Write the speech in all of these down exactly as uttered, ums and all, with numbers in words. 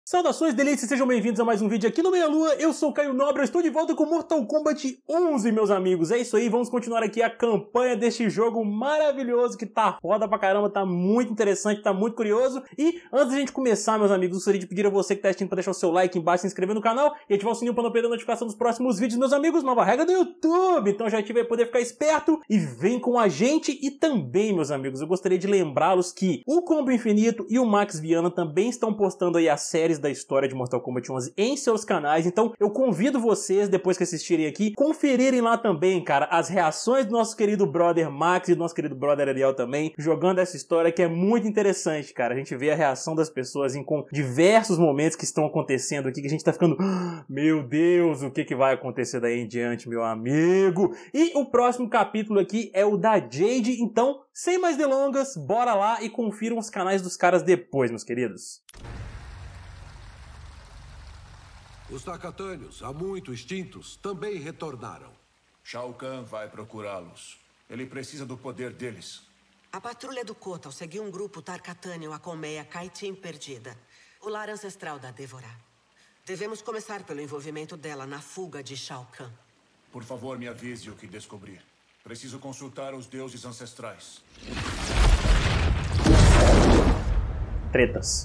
Saudações delícias, sejam bem-vindos a mais um vídeo aqui no Meia Lua. Eu sou o Caio Nobre, eu estou de volta com Mortal Kombat onze, meus amigos. É isso aí, vamos continuar aqui a campanha deste jogo maravilhoso que tá foda pra caramba, tá muito interessante, tá muito curioso. E antes de a gente começar, meus amigos, eu gostaria de pedir a você que tá assistindo pra deixar o seu like embaixo, se inscrever no canal e ativar o sininho pra não perder a notificação dos próximos vídeos, meus amigos. Nova regra do YouTube, então já ative aí pra poder ficar esperto e vem com a gente. E também, meus amigos, eu gostaria de lembrá-los que o Combo Infinito e o Max Viana também estão postando aí as séries da história de Mortal Kombat onze em seus canais, então eu convido vocês, depois que assistirem aqui, conferirem lá também, cara, as reações do nosso querido brother Max e do nosso querido brother Ariel também, jogando essa história que é muito interessante, cara. A gente vê a reação das pessoas em com diversos momentos que estão acontecendo aqui, que a gente tá ficando, meu Deus, o que que vai acontecer daí em diante, meu amigo? E o próximo capítulo aqui é o da Jade, então, sem mais delongas, bora lá e confiram os canais dos caras depois, meus queridos. Os Tarkatânios, há muito extintos, também retornaram. Shao Kahn vai procurá-los. Ele precisa do poder deles. A patrulha do Kotal seguiu um grupo Tarkatânio à colmeia Kaitin perdida, o lar ancestral da Devorah. Devemos começar pelo envolvimento dela na fuga de Shao Kahn. Por favor, me avise o que descobrir. Preciso consultar os deuses ancestrais. Tretas.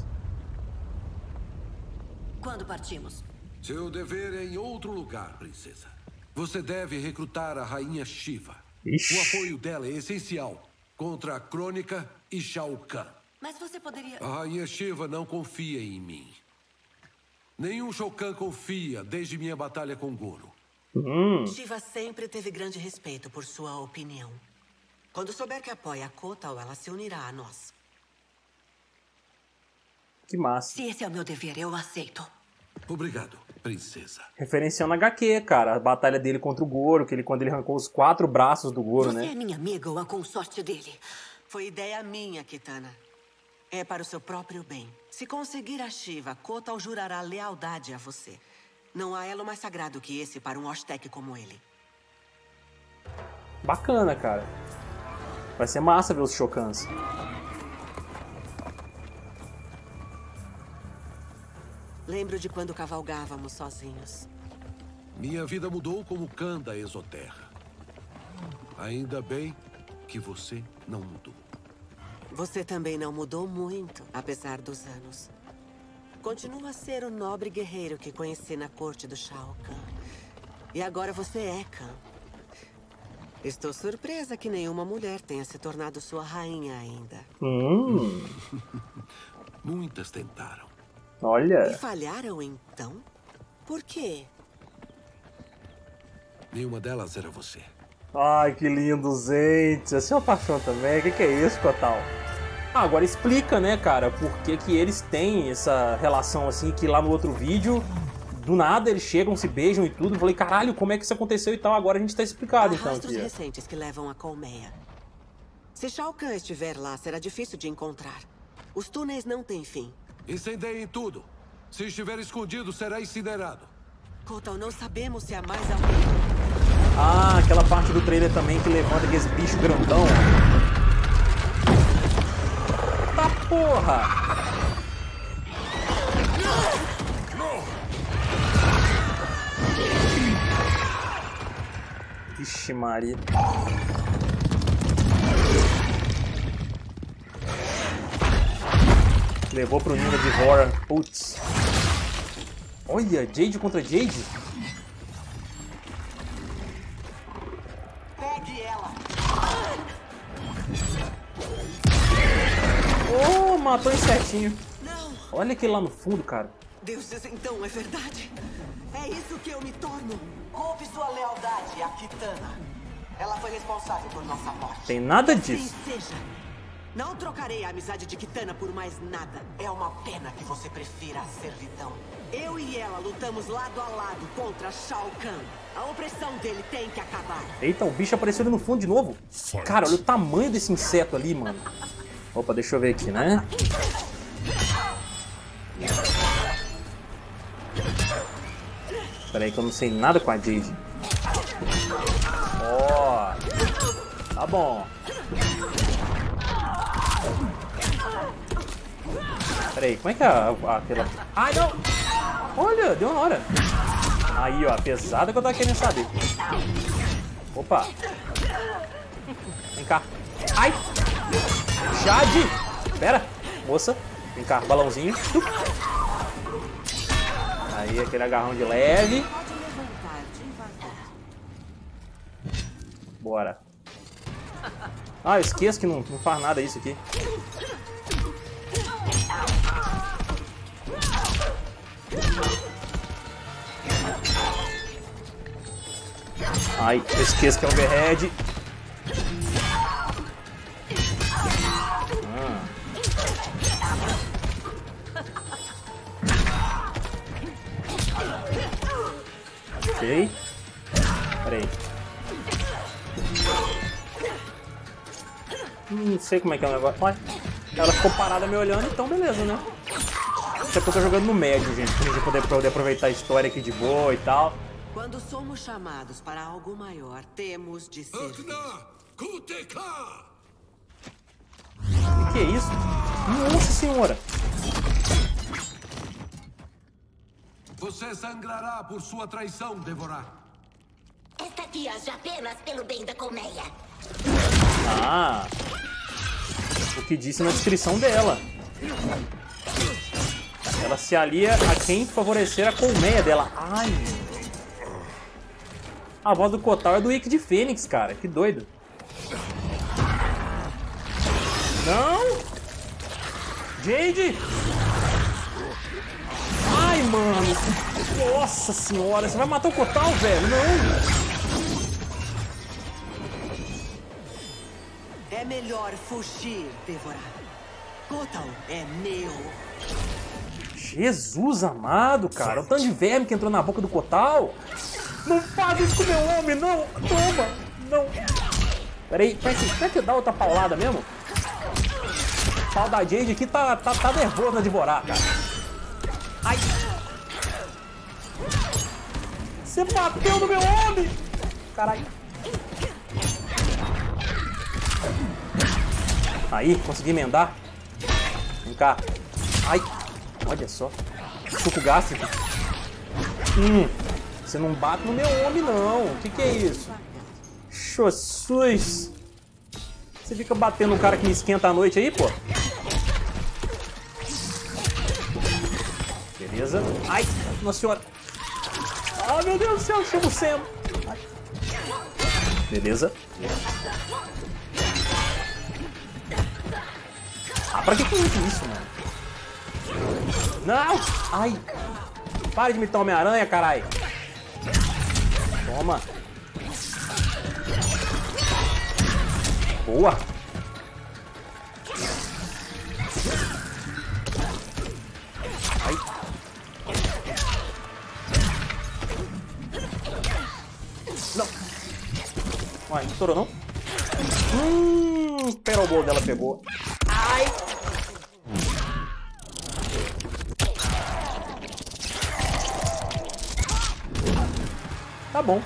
Quando partimos? Seu dever é em outro lugar, princesa. Você deve recrutar a rainha Shiva. Ixi. O apoio dela é essencial contra a Crônica e Shao Kahn. Mas você poderia... A rainha Shiva não confia em mim. Nenhum Shao Kahn confia desde minha batalha com Goro. Hum. Shiva sempre teve grande respeito por sua opinião. Quando souber que apoia a Kotal, ela se unirá a nós. Que massa. Se esse é o meu dever, eu aceito. Obrigado, princesa. Referenciando a H Q, cara, a batalha dele contra o Goro, que ele, quando ele arrancou os quatro braços do Goro, Você né? é minha amiga ou a consorte dele? Foi ideia minha, Kitana. É para o seu próprio bem. Se conseguir a Shiva, Kotal jurará lealdade a você. Não há elo mais sagrado que esse para um Aztec como ele. Bacana, cara. Vai ser massa ver os Shao Kahns. Lembro de quando cavalgávamos sozinhos. Minha vida mudou como Kahn da Exoterra. Ainda bem que você não mudou. Você também não mudou muito, apesar dos anos. Continua a ser o nobre guerreiro que conheci na corte do Shao Kahn. E agora você é Kahn. Estou surpresa que nenhuma mulher tenha se tornado sua rainha ainda. Hum. Muitas tentaram. Olha. E falharam então? Por quê? Nenhuma delas era você. Ai, que lindo, gente. Essa é uma paixão também. O que, que é isso, Kotal? Ah, agora explica, né, cara, por que que eles têm essa relação assim, que lá no outro vídeo, do nada eles chegam, se beijam e tudo. Eu falei, caralho, como é que isso aconteceu e tal? Agora a gente tá explicado, Há então. rastros Aqui. recentes que levam a colmeia. Se Shao Kahn estiver lá, será difícil de encontrar. Os túneis não têm fim. Incendeiem tudo. Se estiver escondido, será incinerado. Kotal, não sabemos se há mais alguém. Ah, aquela parte do trailer também que levanta aqueles bichos grandão. Tá porra! Vixe Maria. Levou pro Ninja de Vora. Putz. Olha, Jade contra Jade. Pegue ela! Oh, matou ele certinho. Não! Olha aquele lá no fundo, cara. Deuses, então é verdade. É isso que eu me torno. Roube sua lealdade a Kitana. Ela foi responsável por nossa morte. Tem nada Assim disso. seja. Não trocarei a amizade de Kitana por mais nada. É uma pena que você prefira a servidão. Eu e ela lutamos lado a lado contra Shao Kahn. A opressão dele tem que acabar. Eita, o bicho apareceu ali no fundo de novo. Cara, olha o tamanho desse inseto ali, mano. Opa, deixa eu ver aqui, né? Pera aí que eu não sei nada com a Jade. Ó. Oh, tá bom. Pera aí, como é que é a, a, aquela... Ai, não! Olha, deu uma hora. Aí, ó, a pesada que eu tava querendo saber. Opa. Vem cá. Ai! Jade! Pera, moça. Vem cá, balãozinho. Aí, aquele agarrão de leve. Bora. Ah, eu esqueço que não, não faz nada isso aqui. Ai, eu esqueço que é overhead. Ah. Ok. Pera aí. Hum, não sei como é que é o negócio. Olha, ela ficou parada me olhando, então beleza, né? Até porque eu tô jogando no médio, gente, pra gente poder, poder aproveitar a história aqui de boa e tal. Quando somos chamados para algo maior, temos de servir. O que é isso? Nossa senhora! Você sangrará por sua traição, Devorar. Esta aqui age apenas pelo bem da colmeia. Ah! O que disse na descrição dela. Ela se alia a quem favorecer a colmeia dela. Ai! A voz do Kotal é do Wicked Fênix, cara. Que doido. Não! Jade! Ai, mano! Nossa senhora! Você vai matar o Kotal, velho? Não! É melhor fugir, Devorar. Kotal é meu. Jesus amado, cara. O tanto de verme que entrou na boca do Kotal. Não faz isso com o meu homem, não! Toma! Não! Peraí, peraí, será que dá outra paulada mesmo? O pau da Jade aqui tá, tá, tá nervoso na Devorar, cara. Ai! Você bateu no meu homem! Caralho! Aí, consegui emendar. Vem cá. Ai! Olha só. Suco gástrico. Hum! Você não bate no meu homem, não. O que, que é isso? Jesus! Você fica batendo no cara que me esquenta a noite aí, pô? Beleza. Ai, nossa senhora. Ai, meu Deus do céu, chama o Sam. Ai. Beleza. Ah, pra que que é isso, mano? Não! Ai! Para de imitar Homem-Aranha, caralho! Toma! Boa! Ai! Não! Uai, não estourou não? Hum, o perobol dela pegou. Ai! Tá bom.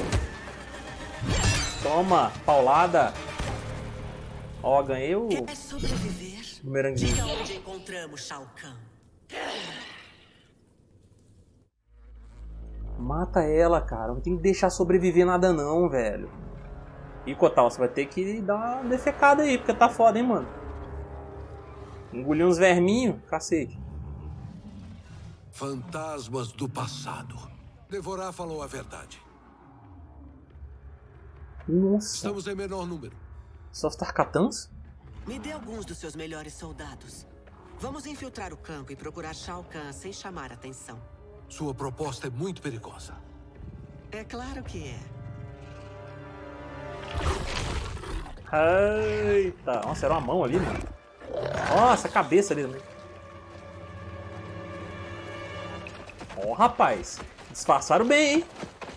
Toma, paulada. Ó, ganhei o Quer sobreviver? bumeranguinho. Diga onde encontramos Shao Kahn. Mata ela, cara. Não tem que deixar sobreviver nada não, velho. E Kotal, você vai ter que dar uma defecada aí, porque tá foda, hein, mano. Engoliu uns verminhos, cacete. Fantasmas do passado. Devorar falou a verdade. Nossa. Estamos em menor número. Só os Tarkatans? Me dê alguns dos seus melhores soldados. Vamos infiltrar o campo e procurar Shao Kahn sem chamar atenção. Sua proposta é muito perigosa. É claro que é. Eita. Nossa, era uma mão ali, mano. Nossa, a cabeça ali também. Ó, rapaz. Disfarçaram bem, hein?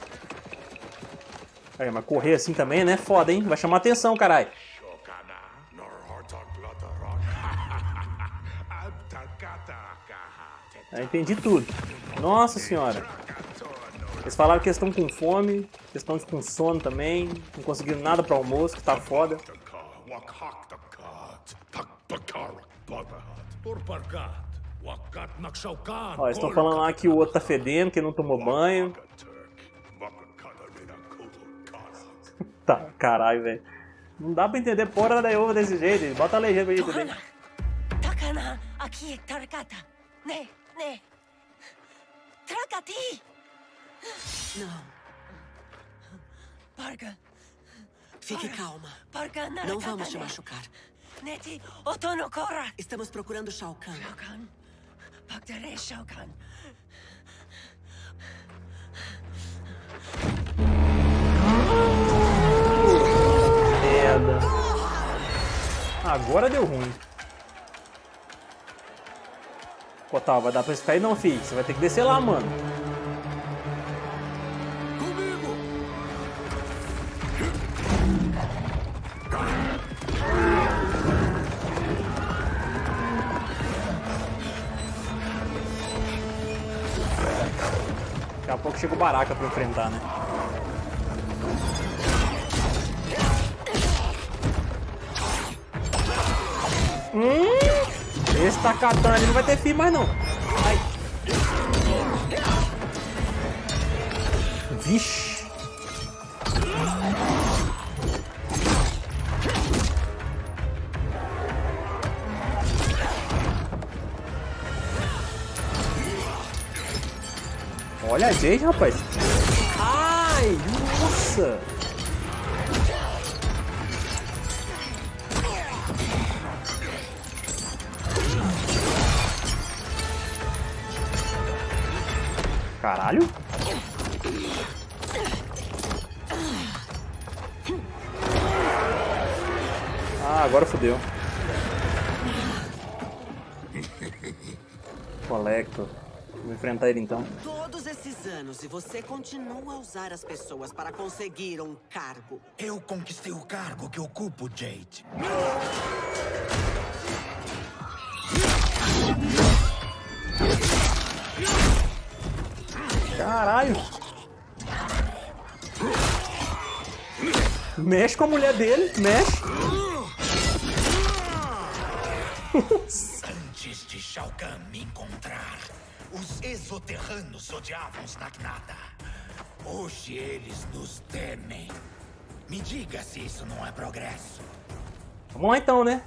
Aí, mas correr assim também, né? Foda, hein? Vai chamar atenção, caralho. Eu entendi tudo. Nossa senhora. Eles falaram que eles estão com fome, que estão com sono também, não conseguiram nada para almoço, que tá foda. Ó, eles estão falando lá que o outro tá fedendo, que não tomou banho. Tá, caralho, velho. Não dá pra entender porra da uva desse jeito. Bota a legenda pra gente entender. Takana, aqui, Tarakata. Ne, ne. Trakati. Não. Parga. Fique calma. Parga, Não vamos te machucar. Neti, Otonokora. Estamos procurando Shao Kahn. Shao Kahn. Bagdare Shao Kahn. Merda. Agora deu ruim. Kotal, vai dar pra ficar aí não, filho. Você vai ter que descer lá, mano. Comigo! Daqui a pouco chega o Baraka pra enfrentar, né? Hum, esse tá catando ali, não vai ter fim mais não. Ai. Vixe. Olha a gente, rapaz. Ai, nossa. Caralho. Ah, agora fodeu. Colecto. Vou enfrentar ele então. Todos esses anos e você continua a usar as pessoas para conseguir um cargo. Eu conquistei o cargo que ocupo, Jade. Caralho. Mexe com a mulher dele, mexe. Antes de Shao Kahn me encontrar, os exoterranos odiavam os Nagnata. Hoje eles nos temem. Me diga se isso não é progresso. Vamos lá então, né?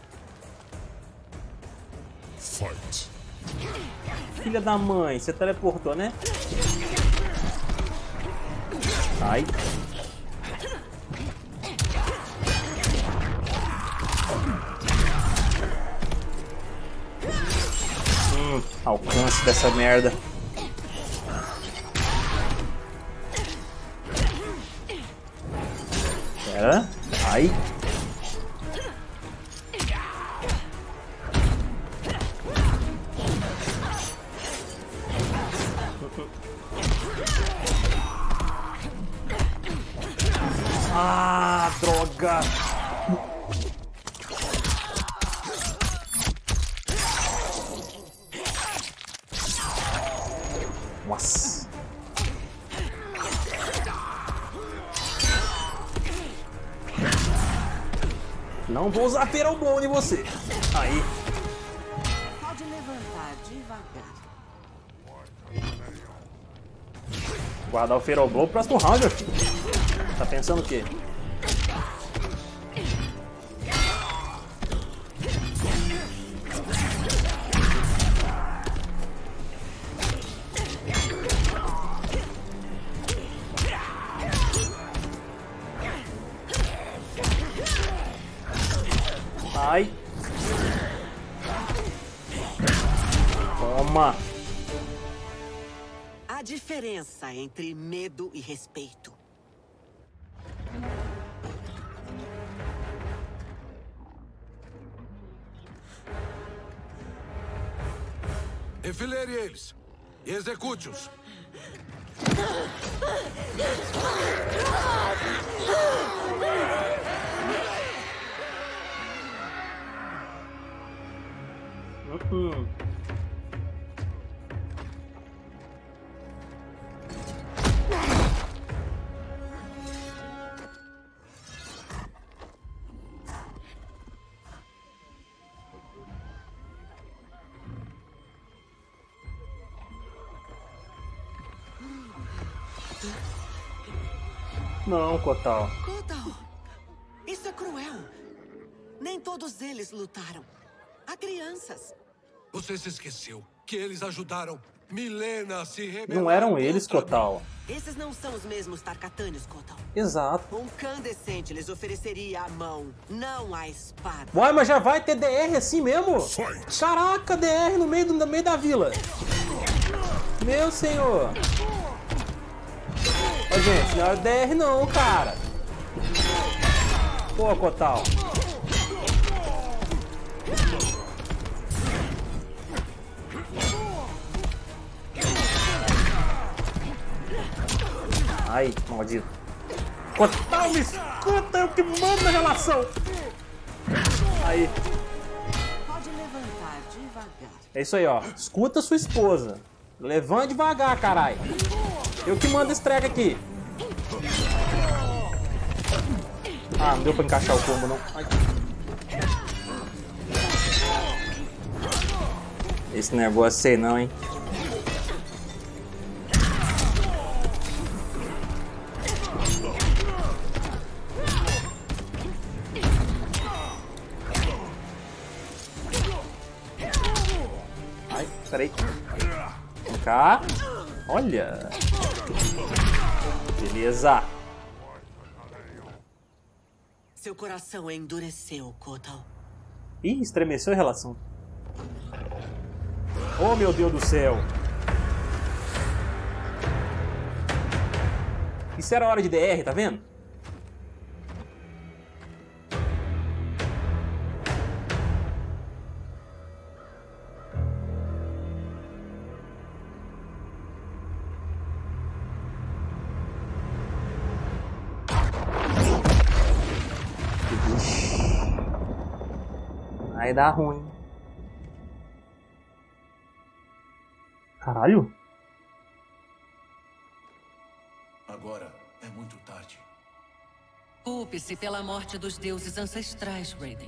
Fight. Filha da mãe, você teleportou, né? Ai. Hum, alcance dessa merda. Pera. Ai. Ah, droga! Nossa! Não vou usar Feromone em você! Aí! Pode levantar devagar. Guardar o Feromone pro próximo round, meu filho. Tá pensando o quê? Ai. Toma. A diferença entre medo e respeito. Enfileire eles e execute-os. Uhum. Não, Kotal. Kotal, isso é cruel. Nem todos eles lutaram. Há crianças. Você se esqueceu que eles ajudaram Milena a se rebelar. Não eram eles, Kotal. Esses não são os mesmos Tarkatânios, Kotal. Exato. Um Khan decente lhes ofereceria a mão, não a espada. Uai, mas já vai ter D R assim mesmo? Fight. Caraca, D R no meio, do, no meio da vila. Meu senhor. Ô, gente, não era D R não, cara. Pô, Kotal. Ai, maldito. Kotal, me escuta, eu que mando na relação. Aí. Pode levantar devagar. É isso aí, ó. Escuta sua esposa. Levante devagar, caralho. Eu que mando esse treco aqui. Ah, não deu pra encaixar o combo, não. Ai. Esse negócio sei não, hein. Ai, peraí. Vem cá. Olha. Beleza. Seu coração endureceu, Kotal. Ih, estremeceu a relação. Oh, meu Deus do céu. Isso era hora de D R, tá vendo? Aí dá ruim. Caralho. Agora é muito tarde. Culpe-se pela morte dos deuses ancestrais, Raiden.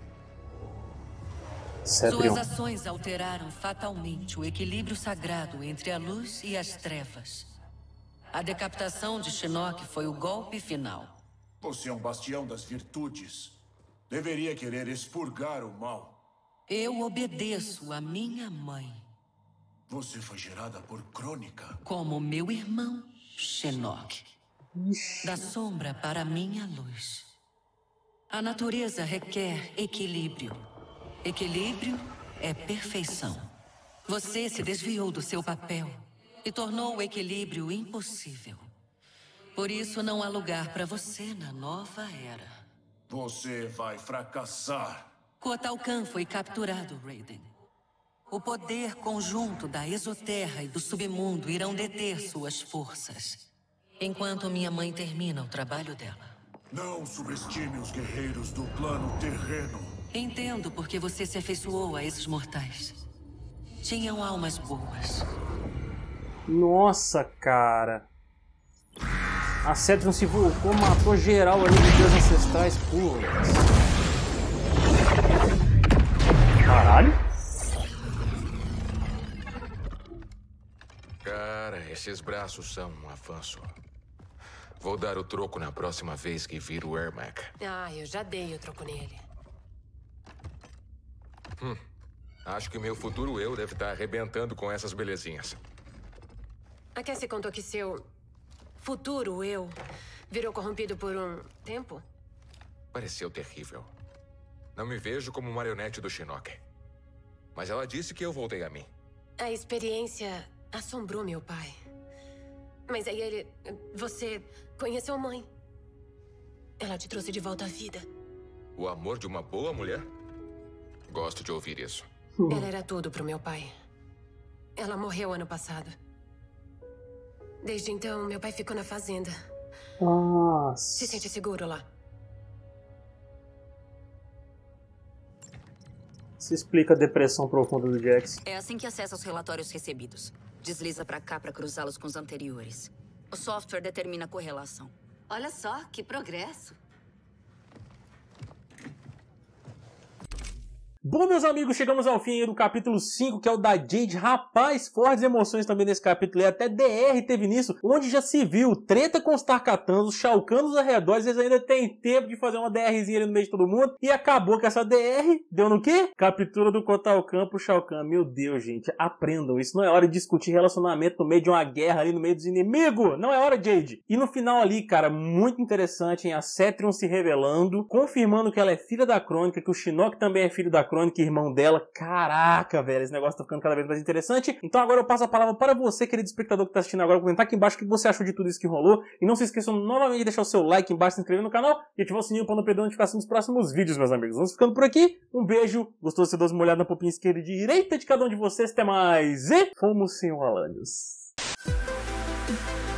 Cetrion. Suas ações alteraram fatalmente o equilíbrio sagrado entre a luz e as trevas. A decapitação de Shinnok foi o golpe final. Você é um bastião das virtudes. Deveria querer expurgar o mal. Eu obedeço a minha mãe. Você foi gerada por Crônica. Como meu irmão, Shinnok. Da sombra para a minha luz. A natureza requer equilíbrio. Equilíbrio é perfeição. Você se desviou do seu papel e tornou o equilíbrio impossível. Por isso não há lugar para você na nova era. Você vai fracassar. Kotal Kahn foi capturado, Raiden. O poder conjunto da Exoterra e do submundo irão deter suas forças. Enquanto minha mãe termina o trabalho dela. Não subestime os guerreiros do plano terreno. Entendo porque você se afeiçoou a esses mortais. Tinham almas boas. Nossa, cara. A Cetrion se vulcou, matou geral ali dos deuses ancestrais. Putz. Caralho. Cara, esses braços são um avanço. Vou dar o troco na próxima vez que vir o Ermac. Ah, eu já dei o troco nele. Hum. Acho que o meu futuro eu deve estar arrebentando com essas belezinhas. A Cassie contou que seu futuro eu virou corrompido por um tempo? Pareceu terrível. Não me vejo como marionete do Shinnok. Mas ela disse que eu voltei a mim. A experiência assombrou meu pai. Mas aí ele... Você conheceu a mãe. Ela te trouxe de volta à vida. O amor de uma boa mulher? Gosto de ouvir isso. Ela era tudo pro meu pai. Ela morreu ano passado. Desde então, meu pai ficou na fazenda. Nossa. Se sente seguro lá? Se explica a depressão profunda do Jax. É assim que acessa os relatórios recebidos. Desliza pra cá pra cruzá-los com os anteriores. O software determina a correlação. Olha só, que progresso. Bom, meus amigos, chegamos ao fim aí do capítulo cinco, que é o da Jade. Rapaz, fortes emoções também nesse capítulo, e até D R teve nisso, onde já se viu treta com os Tarkatans, os Shao Kahn nos arredores, eles ainda têm tempo de fazer uma DRzinha ali no meio de todo mundo, e acabou que essa D R deu no quê? Captura do Kotal Kahn pro Shao Kahn. Meu Deus, gente, aprendam, isso não é hora de discutir relacionamento no meio de uma guerra ali no meio dos inimigos, não é hora, Jade. E no final ali, cara, muito interessante, hein, a Cetrion se revelando, confirmando que ela é filha da Crônica, que o Shinnok também é filho da Crônica, irmão dela. Caraca, velho, esse negócio tá ficando cada vez mais interessante. Então agora eu passo a palavra para você, querido espectador que tá assistindo agora, comentar aqui embaixo o que você achou de tudo isso que rolou, e não se esqueçam novamente de deixar o seu like embaixo, se inscrever no canal e ativar o sininho para não perder a notificação dos próximos vídeos, meus amigos. Vamos ficando por aqui, um beijo, gostoso de ser uma olhada na popinha esquerda e direita de cada um de vocês, até mais, e fomos sem enrolando.